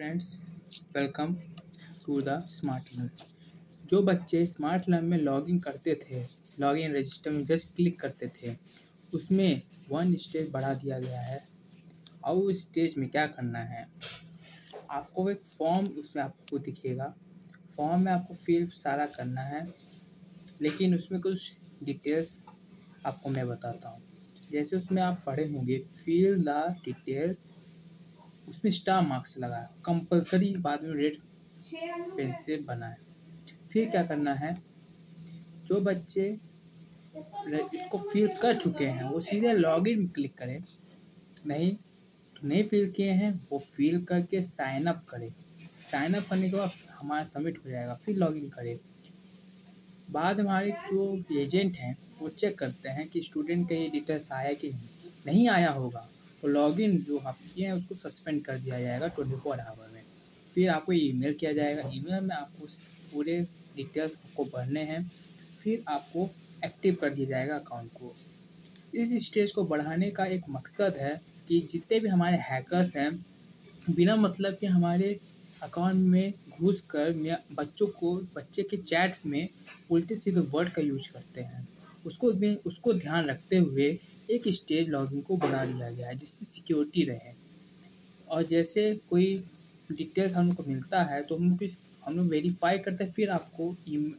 Friends, welcome to the smart learn. जो बच्चे smart learn में लॉगिन करते थे, लॉगिन रजिस्टर में जस्ट क्लिक करते थे, उसमें वन स्टेज बढ़ा दिया गया है। और उस स्टेज में क्या करना है, आपको एक फॉर्म उसमें आपको दिखेगा। फॉर्म में आपको फिल सारा करना है, लेकिन उसमें कुछ डिटेल्स आपको मैं बताता हूँ। जैसे उसमें आप पढ़े होंगे फिल द डिटेल्स, उसमें स्टार मार्क्स लगाए कंपलसरी, बाद में रेड पेन से बनाए। फिर क्या करना है, जो बच्चे इसको फिल कर चुके हैं वो सीधे लॉगिन में क्लिक करें। नहीं तो नहीं फिल किए हैं वो फिल करके साइन अप करें। साइन अप करने के बाद हमारा सबमिट हो जाएगा, फिर लॉगिन करें। बाद हमारे जो एजेंट हैं वो चेक करते हैं कि स्टूडेंट का ये डिटेल्स आया कि नहीं आया होगा, तो लॉगिन जो आप किए हैं उसको सस्पेंड कर दिया जाएगा 24 आवर में। फिर आपको ईमेल किया जाएगा, ईमेल में आपको पूरे डिटेल्स आपको भरने हैं, फिर आपको एक्टिव कर दिया जाएगा अकाउंट को। इस स्टेज को बढ़ाने का एक मकसद है कि जितने भी हमारे हैकर्स हैं, बिना मतलब के हमारे अकाउंट में घुस कर बच्चे के चैट में उल्टे सीधे वर्ड का यूज करते हैं। उसको ध्यान रखते हुए एक स्टेज लॉगिन को बढ़ा दिया गया है, जिससे सिक्योरिटी रहे। और जैसे कोई डिटेल्स हम लोग को मिलता है तो हम लोग वेरीफाई करते हैं, फिर आपको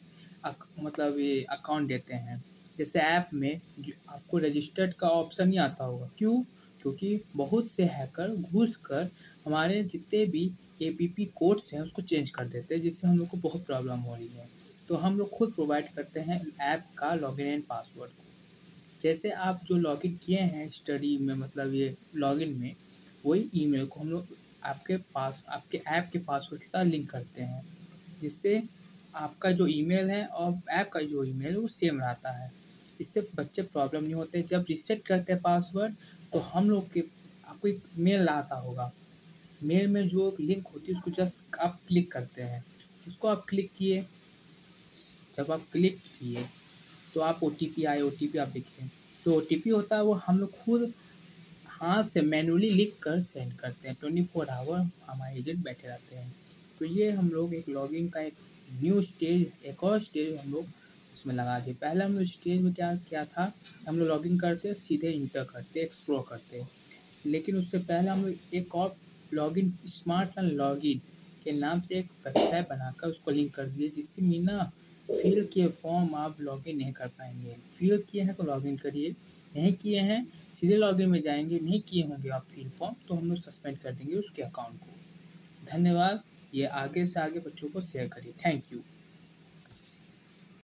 मतलब ये अकाउंट देते हैं। जैसे ऐप में आपको रजिस्टर्ड का ऑप्शन नहीं आता होगा, क्यों? क्योंकि बहुत से हैकर घुस कर हमारे जितने भी एपीपी कोड्स हैं उसको चेंज कर देते हैं, जिससे हम लोग को बहुत प्रॉब्लम हो रही है। तो हम लोग खुद प्रोवाइड करते हैं ऐप का लॉगिन एंड पासवर्ड को। जैसे आप जो लॉगिन किए हैं स्टडी में, मतलब ये लॉगिन में, वही ईमेल को हम लोग आपके ऐप के पासवर्ड के साथ लिंक करते हैं, जिससे आपका जो ईमेल है और ऐप का जो ईमेल है वो सेम रहता है। इससे बच्चे प्रॉब्लम नहीं होते। जब रीसेट करते हैं पासवर्ड तो हम लोग के आपको एक मेल आता होगा, मेल में जो लिंक होती है उसको जस्ट आप क्लिक करते हैं। उसको आप क्लिक किए, जब आप क्लिक किए तो आप ओटीपी आए, ओटीपी आप देखें। जो ओटीपी होता है वो हम लोग खुद हाथ से मैनुअली लिख कर सेंड करते हैं। 24 आवर हमारे एजेंट बैठे रहते हैं। तो ये हम लोग एक लॉगिन का एक न्यू स्टेज, एक और स्टेज हम लोग उसमें लगा दिए। पहले हम लोग स्टेज में क्या क्या था, हम लोग लॉगिन करते सीधे इंटर करते एक्सप्लोर करते, लेकिन उससे पहले हम लोग एक और लॉगिन स्मार्ट लॉगिन के नाम से एक वेबसाइट बनाकर उसको लिंक कर दिए, जिससे बिना फिल किए फॉर्म आप लॉगिन नहीं कर पाएंगे। फिल किए हैं तो लॉगिन करिए, नहीं किए हैं सीधे लॉगिन में जाएंगे, नहीं किए होंगे आप फिल फॉर्म तो हम लोग सस्पेंड कर देंगे उसके अकाउंट को। धन्यवाद। ये आगे से आगे बच्चों को शेयर करिए। Thank you.